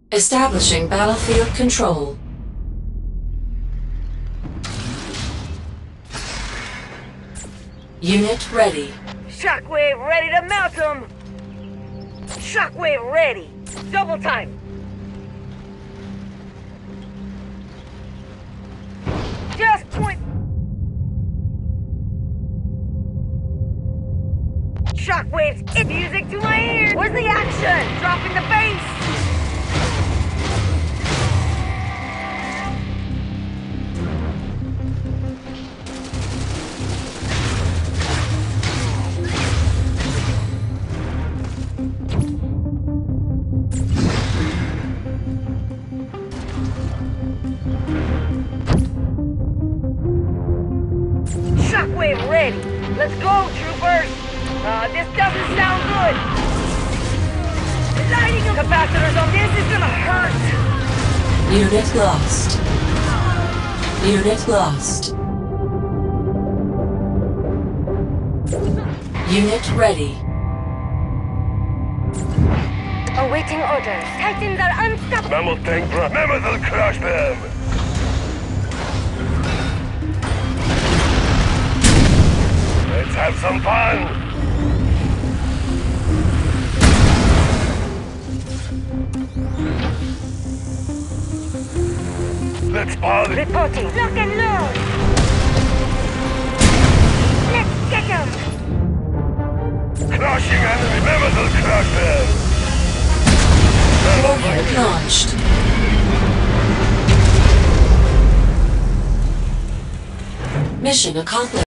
Establishing battlefield control. Unit ready. Shockwave ready to mount him! Shockwave ready! Double time! Just point... Shockwaves, it's music to my ears! Where's the action? Dropping the bass! Shockwave ready! Let's go, troopers! This doesn't sound good! Lighting of capacitors on this is gonna hurt! Unit lost. Unit lost. Unit ready. Awaiting orders. Titans are unstoppable! Mammoth tank drop. Mammoth will crush them! Let's have some fun! Let's party! Reporting. Lock and load! Let's get them! Crushing enemy! Mammoth will crush them! Warhead launched. Mission accomplished.